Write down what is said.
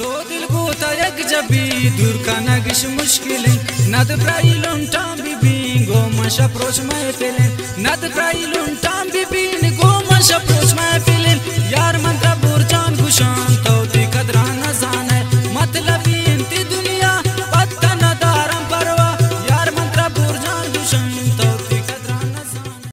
दो दिल को तयक जबी दूर का नगिश मुश्किल नद प्राइलुन टाम बिबिन गो मशा प्रोच में पेले नद प्राइलुन टाम बिबिन गो मशा